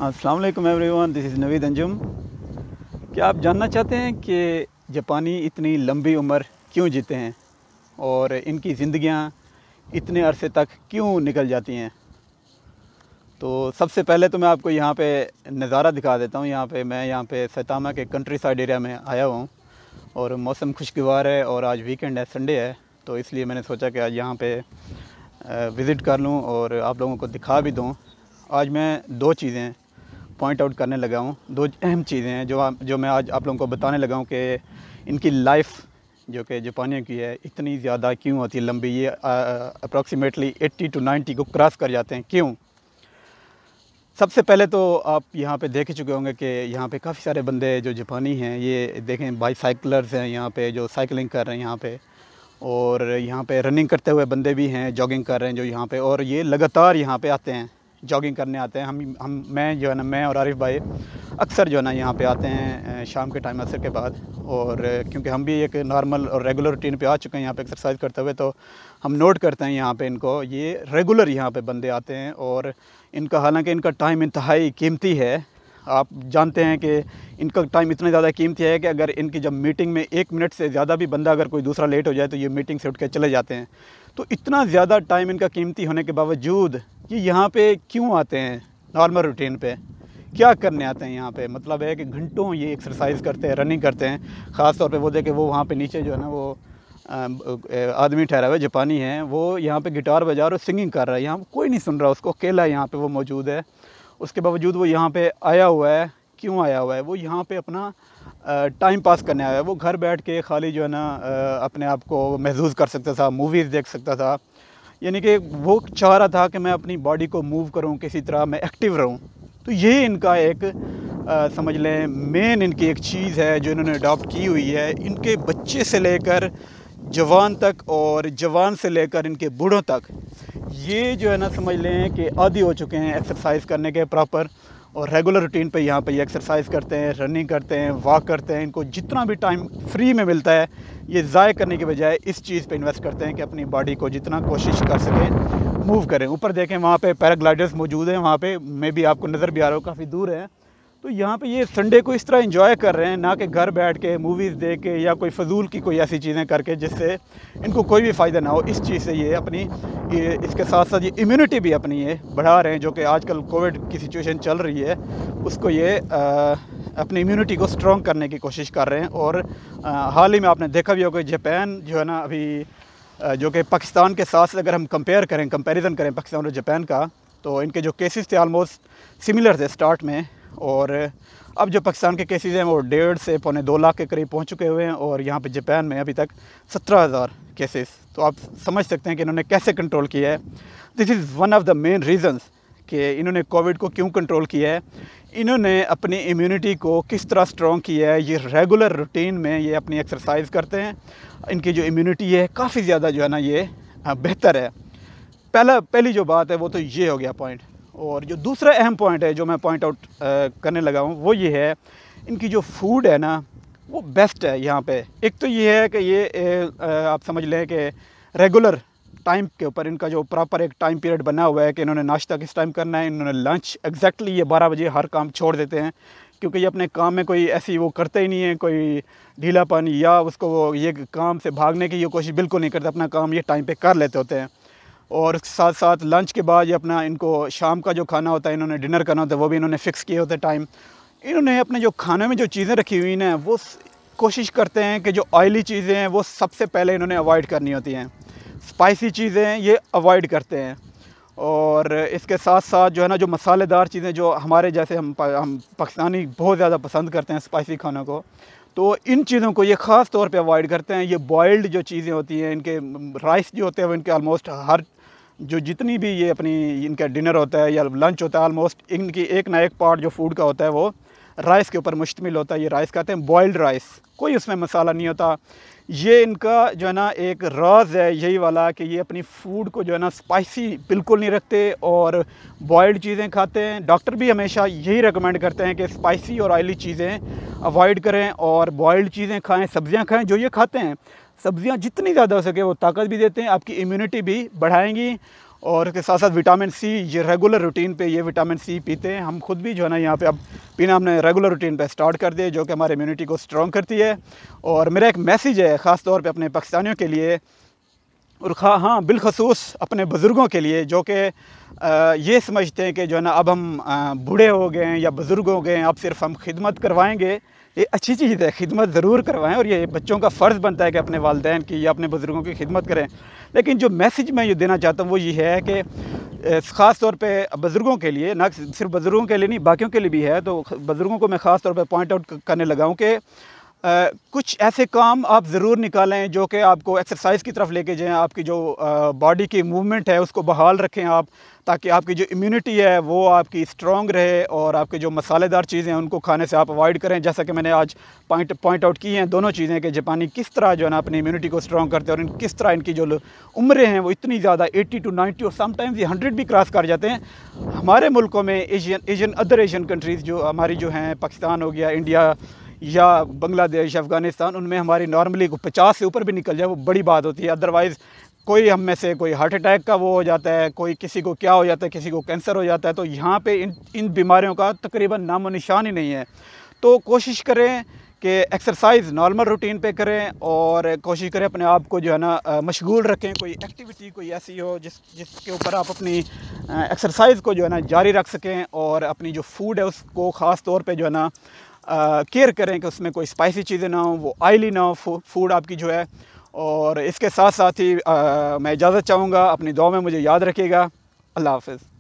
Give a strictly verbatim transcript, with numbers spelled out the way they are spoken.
अस्सलाम वालेकुम everyone, this is Naveed Anjum. क्या आप जानना चाहते हैं कि जापानी इतनी लंबी उम्र क्यों जीते हैं और इनकी ज़िंदगियां इतने अरसे तक क्यों निकल जाती हैं? तो सबसे पहले तो मैं आपको यहाँ पे नज़ारा दिखा देता हूँ। यहाँ पे मैं यहाँ पे सैतामा के कंट्री साइड एरिया में आया हुआ हूँ और मौसम खुशगवार है और आज वीकेंड है, संडे है, तो इसलिए मैंने सोचा कि आज यहाँ पे विज़िट कर लूँ और आप लोगों को दिखा भी दूँ। आज मैं दो चीज़ें पॉइंट आउट करने लगा हूँ, दो अहम चीज़ें हैं जो आप जो मैं आज आप लोगों को बताने लगा हूँ कि इनकी लाइफ जो कि जापानियों की है इतनी ज़्यादा क्यों होती है लंबी। ये अप्रॉक्सीमेटली अस्सी टू नब्बे को क्रॉस कर जाते हैं, क्यों? सबसे पहले तो आप यहाँ पे देख चुके होंगे कि यहाँ पे काफ़ी सारे बंदे जो जापानी हैं, ये देखें बाईसाइकिलर्स हैं यहाँ पे जो साइकिलिंग कर रहे हैं यहाँ पे, और यहाँ पे रनिंग करते हुए बंदे भी हैं, जॉगिंग कर रहे हैं जो यहाँ पे, और ये लगातार यहाँ पे आते हैं, जॉगिंग करने आते हैं। हम हम मैं जो है ना मैं और आरिफ भाई अक्सर जो है ना यहाँ पे आते हैं शाम के टाइम असर के बाद, और क्योंकि हम भी एक नॉर्मल और रेगुलर रूटीन पे आ चुके हैं यहाँ पे एक्सरसाइज करते हुए, तो हम नोट करते हैं यहाँ पे इनको, ये रेगुलर यहाँ पे बंदे आते हैं और इनका हालांकि इनका टाइम इंतहाई कीमती है। आप जानते हैं कि इनका टाइम इतना ज़्यादा कीमती है कि अगर इनकी जब मीटिंग में एक मिनट से ज़्यादा भी बंदा अगर कोई दूसरा लेट हो जाए तो ये मीटिंग से उठ के चले जाते हैं। तो इतना ज़्यादा टाइम इनका कीमती होने के बावजूद ये यहाँ पे क्यों आते हैं? नॉर्मल रूटीन पे क्या करने आते हैं यहाँ पे? मतलब है कि घंटों ये एक्सरसाइज करते हैं, रनिंग करते हैं। ख़ास तौर पे वो देखे वो वहाँ पे नीचे जो है ना वो आदमी ठहरा हुआ जापानी है, वो यहाँ पे गिटार बजा और सिंगिंग कर रहा है। यहाँ कोई नहीं सुन रहा उसको, अकेला यहाँ पे वो मौजूद है। उसके बावजूद वो यहाँ पे आया हुआ है। क्यों आया हुआ है? वो यहाँ पे अपना टाइम पास करने आया है। वो घर बैठ के खाली जो है ना अपने आप को महसूस कर सकता था, मूवीज़ देख सकता था, यानी कि वो चाह रहा था कि मैं अपनी बॉडी को मूव करूं, किसी तरह मैं एक्टिव रहूं। तो ये इनका एक आ, समझ लें मेन इनकी एक चीज़ है जो इन्होंने अडॉप्ट की हुई है। इनके बच्चे से लेकर जवान तक और जवान से लेकर इनके बूढ़ों तक ये जो है ना समझ लें कि आदी हो चुके हैं एक्सरसाइज करने के प्रॉपर, और रेगुलर रूटीन पे यहाँ पे ये एक्सरसाइज करते हैं, रनिंग करते हैं, वॉक करते हैं। इनको जितना भी टाइम फ्री में मिलता है ये ज़ाय करने के बजाय इस चीज़ पे इन्वेस्ट करते हैं कि अपनी बॉडी को जितना कोशिश कर सकें मूव करें। ऊपर देखें वहाँ पे पैराग्लाइडर्स मौजूद हैं, वहाँ पे मे भी आपको नज़र भी आ रहा हो, काफ़ी दूर है। तो यहाँ पे ये संडे को इस तरह एंजॉय कर रहे हैं, ना कि घर बैठ के मूवीज़ देख के या कोई फजूल की कोई ऐसी चीज़ें करके जिससे इनको कोई भी फ़ायदा ना हो। इस चीज़ से ये अपनी ये इसके साथ साथ ये इम्यूनिटी भी अपनी ये बढ़ा रहे हैं, जो कि आजकल कोविड की सिचुएशन चल रही है उसको ये आ, अपनी इम्यूनिटी को स्ट्रॉन्ग करने की कोशिश कर रहे हैं। और आ, हाल ही में आपने देखा भी होगा जापान जो है ना अभी आ, जो कि पाकिस्तान के साथ अगर हम कंपेयर करें कंपैरिजन करें पाकिस्तान और जापान का, तो इनके जो केसेस थे आलमोस्ट सिमिलर थे स्टार्ट में, और अब जो पाकिस्तान के केसेस हैं वो डेढ़ से पौने दो लाख के करीब पहुंच चुके हुए हैं, और यहाँ पे जापान में अभी तक सत्रह हज़ार केसेस। तो आप समझ सकते हैं कि इन्होंने कैसे कंट्रोल किया है। This is one of the main reasons कि इन्होंने कोविड को क्यों कंट्रोल किया है। इन्होंने अपनी इम्यूनिटी को किस तरह स्ट्रॉन्ग किया है। ये रेगुलर रूटीन में ये अपनी एक्सरसाइज करते हैं, इनकी जो इम्यूनिटी है काफ़ी ज़्यादा जो है ना ये बेहतर है। पहला पहली जो बात है वो तो ये हो गया पॉइंट। और जो दूसरा अहम पॉइंट है जो मैं पॉइंट आउट करने लगा हूँ वो ये है, इनकी जो फूड है ना वो बेस्ट है यहाँ पे। एक तो ये है कि ये ए, आप समझ लें कि रेगुलर टाइम के ऊपर इनका जो प्रॉपर एक टाइम पीरियड बना हुआ है कि इन्होंने नाश्ता किस टाइम करना है, इन्होंने लंच एग्जैक्टली ये बारह बजे हर काम छोड़ देते हैं, क्योंकि ये अपने काम में कोई ऐसी वो करते ही नहीं है, कोई ढीलापन या उसको वो ये काम से भागने की ये कोशिश बिल्कुल नहीं करते। अपना काम ये टाइम पर कर लेते होते हैं। और साथ साथ लंच के बाद ये अपना इनको शाम का जो खाना होता है, इन्होंने डिनर करना होता है, वो भी इन्होंने फ़िक्स किए होते हैं टाइम। इन्होंने अपने जो खाने में जो चीज़ें रखी हुई हैं वो कोशिश करते हैं कि जो ऑयली चीज़ें हैं वो सबसे पहले इन्होंने अवॉइड करनी होती हैं, स्पाइसी चीज़ें ये अवॉइड करते हैं। और इसके साथ साथ जो है ना जो मसालेदार चीज़ें जो हमारे जैसे हम हम पाकिस्तानी बहुत ज़्यादा पसंद करते हैं स्पाइसी खानों को, तो इन चीज़ों को ये ख़ास तौर पे अवॉइड करते हैं। ये बॉइल्ड जो चीज़ें होती हैं, इनके राइस जो होते हैं वो इनके ऑलमोस्ट हर जो जितनी भी ये अपनी इनका डिनर होता है या लंच होता है, ऑलमोस्ट इनकी एक ना एक पार्ट जो फूड का होता है वो राइस के ऊपर मुश्तमिल होता है। ये राइस खाते हैं, बॉइल्ड राइस, कोई उसमें मसाला नहीं होता। ये इनका जो है ना एक राज है यही वाला कि ये अपनी फूड को जो है ना स्पाइसी बिल्कुल नहीं रखते और बॉइल्ड चीज़ें खाते हैं। डॉक्टर भी हमेशा यही रिकमेंड करते हैं कि स्पाइसी और ऑयली चीज़ें अवॉइड करें और बॉइल्ड चीज़ें खाएँ, सब्ज़ियाँ खाएँ। जो ये खाते हैं सब्ज़ियाँ जितनी ज़्यादा हो सके वो ताकत भी देते हैं, आपकी इम्यूनिटी भी बढ़ाएंगी और इसके साथ साथ विटामिन सी, ये रेगुलर रूटीन पे ये विटामिन सी पीते हैं। हम खुद भी जो है ना यहाँ पे अब पीना हमने रेगुलर रूटीन पे स्टार्ट कर दिया, जो कि हमारे इम्यूनिटी को स्ट्रॉन्ग करती है। और मेरा एक मैसेज है ख़ास तौर पे अपने पाकिस्तानियों के लिए, और खा हाँ बिलखसूस अपने बुज़ुर्गों के लिए, जो कि ये समझते हैं कि जो है ना अब हम बूढ़े हो गए हैं या बुज़ुर्ग हो गए हैं, अब सिर्फ हम खिदमत करवाएंगे। ये अच्छी चीज़ है, खिदमत ज़रूर करवाएं, और ये बच्चों का फ़र्ज़ बनता है कि अपने वालिदैन की या अपने बुज़ुर्गों की खिदमत करें। लेकिन जो मैसेज मैं ये देना चाहता हूँ वो ये है कि ख़ास तौर पे बुज़ुर्गों के लिए, ना सिर्फ बुज़ुर्गों के लिए नहीं बाकियों के लिए भी है, तो बुज़ुर्गों को मैं ख़ास तौर पे पॉइंट आउट करने लगा हूँ कि Uh, कुछ ऐसे काम आप ज़रूर निकालें जो कि आपको एक्सरसाइज की तरफ लेके जाएं, आपकी जो बॉडी uh, की मूवमेंट है उसको बहाल रखें आप, ताकि आपकी जो इम्यूनिटी है वो आपकी स्ट्रॉन्ग रहे, और आपके जो मसालेदार चीज़ें हैं उनको खाने से आप अवॉइड करें। जैसा कि मैंने आज पॉइंट पॉइंट आउट की हैं दोनों चीज़ें कि जापानी किस तरह जो है ना अपनी इम्यूनिटी को स्ट्रॉन्ग करते हैं, और इन किस तरह इनकी जो उम्रें हैं वो इतनी ज़्यादा एट्टी टू नाइन्टी और समटाइम्स ये हंड्रेड भी क्रॉस कर जाते हैं। हमारे मुल्कों में Asian Asian other Asian countries जो हमारी जो हैं, पाकिस्तान हो गया, इंडिया या बांग्लादेश, अफ़गानिस्तान, उनमें हमारी नॉर्मली को पचास से ऊपर भी निकल जाए वो बड़ी बात होती है। अदरवाइज़ कोई हम में से कोई हार्ट अटैक का वो हो जाता है, कोई किसी को क्या हो जाता है, किसी को कैंसर हो जाता है। तो यहाँ पे इन इन बीमारियों का तकरीबन नामो निशान ही नहीं है। तो कोशिश करें कि एक्सरसाइज नॉर्मल रूटीन पे करें, और कोशिश करें अपने आप को जो है ना मशगूल रखें, कोई एक्टिविटी कोई ऐसी हो जिस जिसके ऊपर आप अपनी एक्सरसाइज को जो है ना जारी रख सकें, और अपनी जो फूड है उसको ख़ास तौर पे जो है ना केयर करें कि उसमें कोई स्पाइसी चीज़ें ना हो, वो ऑयली ना हो फूड आपकी जो है। और इसके साथ साथ ही आ, मैं इजाज़त चाहूँगा, अपनी दुआ में मुझे याद रखिएगा। अल्लाह हाफ़िज़।